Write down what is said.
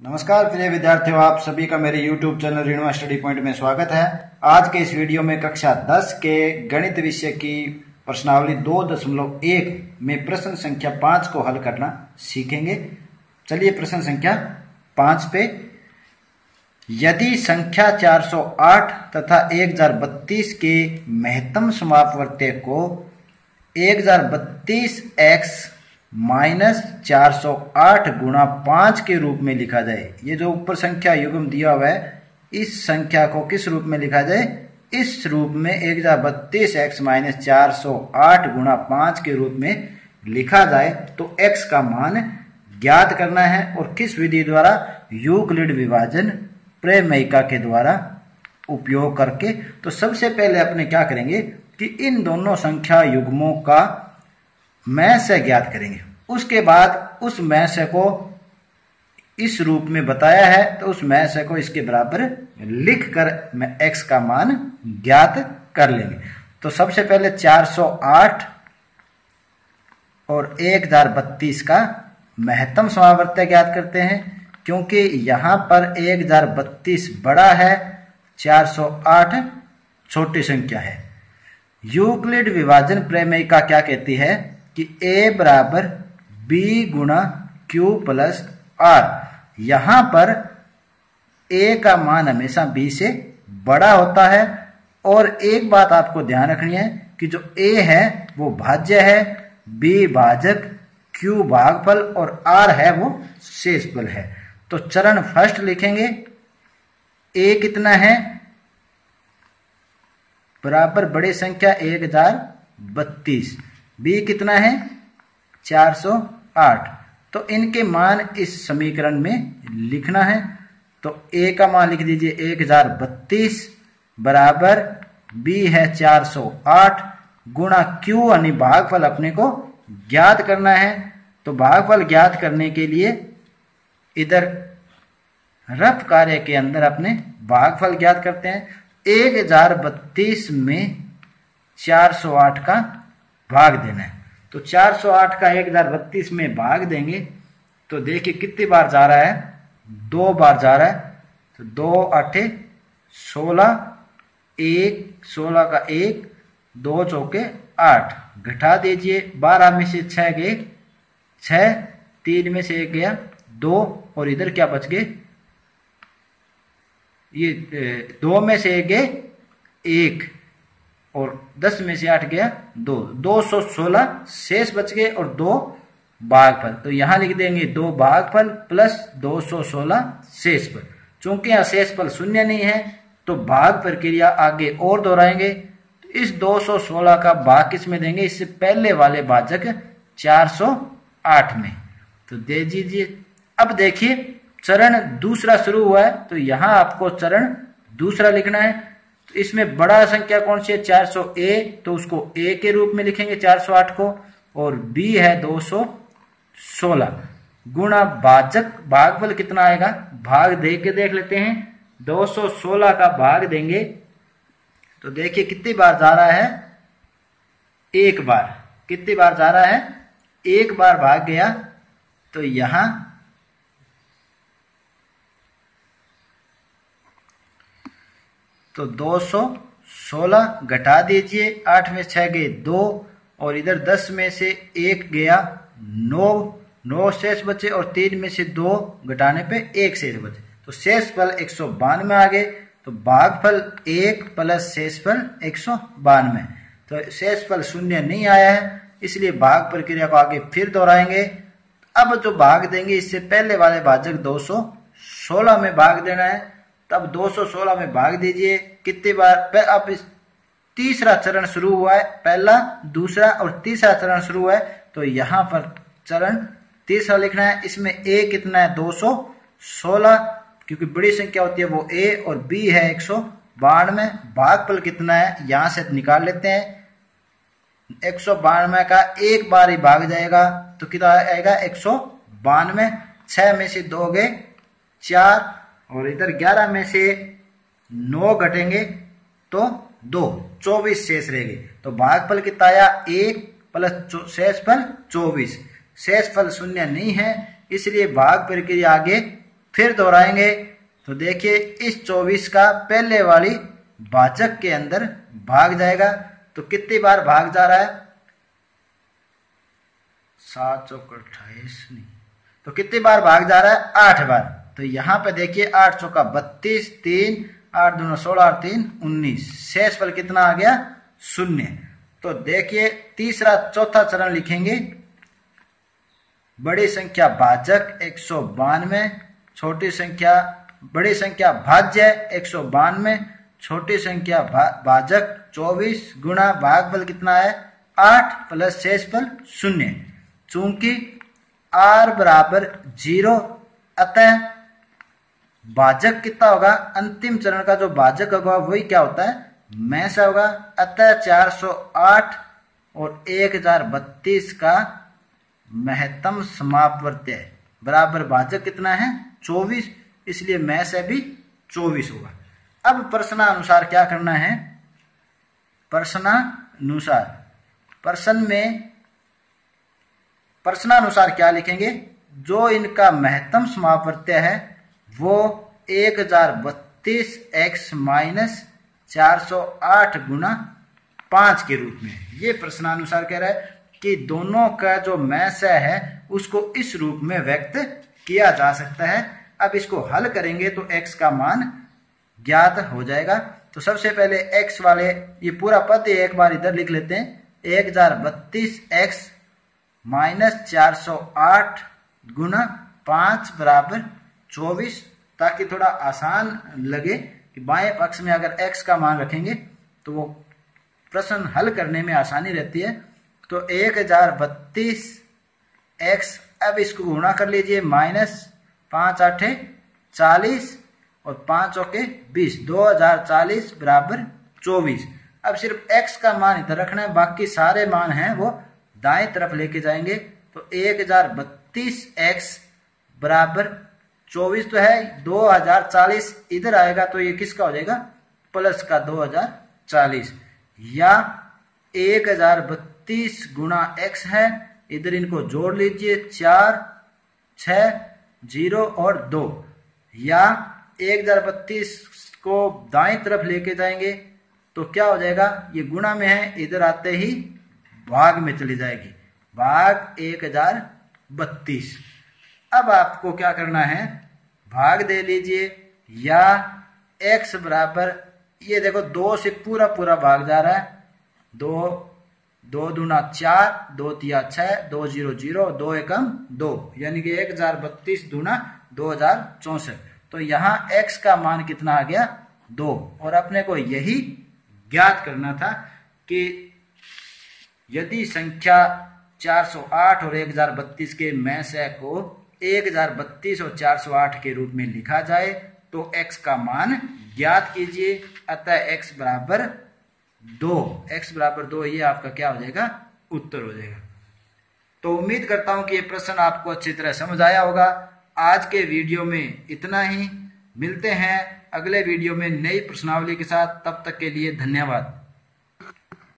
नमस्कार प्रिय विद्यार्थियों, आप सभी का मेरे YouTube चैनल ऋणवा स्टडी पॉइंट में स्वागत है। आज के इस वीडियो में कक्षा 10 के गणित विषय की प्रश्नावली 2.1 में प्रश्न संख्या 5 को हल करना सीखेंगे। चलिए प्रश्न संख्या 5 पे, यदि संख्या 408 तथा 1032 के महत्तम समापवर्त्य को 1032x माइनस 408 गुणा 5 के रूप में लिखा जाए। ये जो ऊपर संख्या युग्म दिया हुआ है, इस संख्या को किस रूप में लिखा जाए? इस रूप में 1032x माइनस 408 गुणा 5 के रूप में लिखा जाए तो x का मान ज्ञात करना है। और किस विधि द्वारा? यूक्लिड विभाजन प्रमेयिका के द्वारा उपयोग करके। तो सबसे पहले अपने क्या करेंगे कि इन दोनों संख्या युग्मों का मैस्य ज्ञात करेंगे। उसके बाद उस मैस्य को इस रूप में बताया है तो उस मैस्य को इसके बराबर लिखकर x का मान ज्ञात कर लेंगे। तो सबसे पहले 408 और 1032 का महत्तम समावर्त्य ज्ञात करते हैं, क्योंकि यहां पर 1032 बड़ा है, 408 छोटी संख्या है। यूक्लिड विभाजन प्रमेयिका क्या कहती है कि a बराबर b गुणा q प्लस r। यहां पर a का मान हमेशा b से बड़ा होता है। और एक बात आपको ध्यान रखनी है कि जो a है वो भाज्य है, b भाजक, q भागफल और r है वो शेषफल है। तो चरण फर्स्ट लिखेंगे, a कितना है? बराबर बड़ी संख्या 1032, b कितना है? 408। तो इनके मान इस समीकरण में लिखना है। तो a का मान लिख दीजिए 1032 बराबर b है 408 गुणा q यानी भागफल अपने को ज्ञात करना है। तो भागफल ज्ञात करने के लिए इधर रफ कार्य के अंदर अपने भागफल ज्ञात करते हैं। 1032 में 408 का भाग देना है। तो 408 का 1032 में भाग देंगे तो देखिए कितनी बार जा रहा है? 2 बार जा रहा है। तो 2 8 16, 1 16 का 1, 2 चौके 8, घटा दीजिए। 12 में से 6 गए 6, 3 में से 1 गया 2 और इधर क्या बच गए? ये 2 में से 1 गए 1 और 10 में से 8 गया 2, 216 शेष बच गए और 2 भागफल। तो यहां लिख देंगे 2 भागफल प्लस 216 शेषफल। चूंकि यहां शेषफल शून्य नहीं है तो भाग प्रक्रिया आगे और दोहराएंगे। तो इस 216 का भाग किस में देंगे? इससे पहले वाले भाजक 408 में। तो दे दीजिए। अब देखिए चरण दूसरा शुरू हुआ है तो यहां आपको चरण दूसरा लिखना है। तो इसमें बड़ा संख्या कौन सी है? 400a, तो उसको a के रूप में लिखेंगे 408 को। और b है 216 गुणा भाजक, भागफल कितना आएगा? भाग दे के देख लेते हैं। 216 का भाग देंगे तो देखिए कितनी बार जा रहा है? 1 बार। कितनी बार जा रहा है? 1 बार भाग गया। तो यहां तो 216 घटा दीजिए। 8 में 6 गए 2 और इधर 10 में से 1 गया 9 शेष बचे और 3 में से 2 घटाने पे 1 शेष बचे। तो शेषफल 192 आ गए। तो भागफल 1 प्लस शेषफल 192। तो शेषफल शून्य नहीं आया है, इसलिए भाग प्रक्रिया को आगे फिर दोहराएंगे। अब जो भाग देंगे इससे पहले वाले भाजक 216 में भाग देना है। तब 216 में भाग दीजिए। कितनी बार? अब इस तीसरा चरण शुरू हुआ है, पहला, दूसरा और तीसरा चरण शुरू हुआ है। तो यहां पर चरण तीसरा लिखना है। इसमें a कितना है? 216, क्योंकि बड़ी संख्या होती है वो a, और b है 192। भागफल कितना है यहां से निकाल लेते हैं। 192 का 1 बार ही भाग जाएगा तो कितना आएगा? 192। 6 में से 2 गए 4 और इधर 11 में से 9 घटेंगे तो 2, 24 शेष रहेंगे। तो भागफल कितना आया? 1 प्लस शेषफल 24। शेषफल शून्य नहीं है, इसलिए भाग प्रक्रिया आगे फिर दोहराएंगे तो देखिए इस 24 का पहले वाली भाजक के अंदर भाग जाएगा। तो कितनी बार भाग जा रहा है? 7 चौक 28 नहीं, तो कितनी बार भाग जा रहा है? 8 बार। तो यहां पे देखिए 8 चौका 32, 3 8 दूना 16 और 3 19, शेषफल कितना आ गया? 0। तो देखिए तीसरा चौथा चरण लिखेंगे, बड़ी संख्या भाजक 192, छोटी संख्या बड़ी संख्या भाज्य 192, छोटी संख्या भाजक 24 गुणा भागफल कितना है? 8 प्लस शेषफल 0। चूंकि r बराबर 0, अतः भाजक कितना होगा? अंतिम चरण का जो भाजक होगा वही क्या होता है? में से होगा। अतः 408 और 1032 का महत्तम समापवर्त्य बराबर भाजक कितना है? 24, इसलिए में से भी 24 होगा। अब प्रश्नानुसार क्या करना है? प्रश्नानुसार क्या लिखेंगे? जो इनका महत्तम समापवर्त्य है वो 1032x माइनस 408 गुना 5 के रूप में। ये प्रश्नानुसार कह रहा है कि दोनों का जो मैस है उसको इस रूप में व्यक्त किया जा सकता है। अब इसको हल करेंगे तो x का मान ज्ञात हो जाएगा। तो सबसे पहले x वाले ये पूरा पद एक बार इधर लिख लेते हैं, 1032x माइनस 408 गुना 5 बराबर 24, ताकि थोड़ा आसान लगे कि बाएं पक्ष में अगर x का मान रखेंगे तो वो प्रश्न हल करने में आसानी रहती है। तो 1032x, अब इसको गुणा कर लीजिए, माइनस 5 8 40 और 5 चौके 20, 2040 बराबर 24। अब सिर्फ x का मान इधर रखना है, बाकी सारे मान हैं वो दाएं तरफ लेके जाएंगे। तो 1032x बराबर 24 तो है, 2040 इधर आएगा तो ये किसका हो जाएगा? प्लस का 2040, या 1032 गुणा x है, इधर इनको जोड़ लीजिए, 4 6 0 और 2, या 1032 को दाएं तरफ लेके जाएंगे तो क्या हो जाएगा? ये गुणा में है, इधर आते ही भाग में चली जाएगी, भाग 1032। अब आपको क्या करना है? भाग दे लीजिए, या x बराबर, ये देखो 2 से पूरा पूरा भाग जा रहा है, 2 दूना 4, 2 तिया 6, 2 0 0, 2 एकम 2, यानी कि 1032 दूना 2064। तो यहाँ x का मान कितना आ गया? 2। और अपने को यही ज्ञात करना था कि यदि संख्या 408 और 1032 के में से को 1032 और 408 के रूप में लिखा जाए तो x का मान ज्ञात कीजिए। अतः x बराबर 2, ये आपका क्या हो जाएगा? उत्तर हो जाएगा। तो उम्मीद करता हूं कि ये प्रश्न आपको अच्छी तरह समझ आया होगा। आज के वीडियो में इतना ही, मिलते हैं अगले वीडियो में नई प्रश्नावली के साथ। तब तक के लिए धन्यवाद।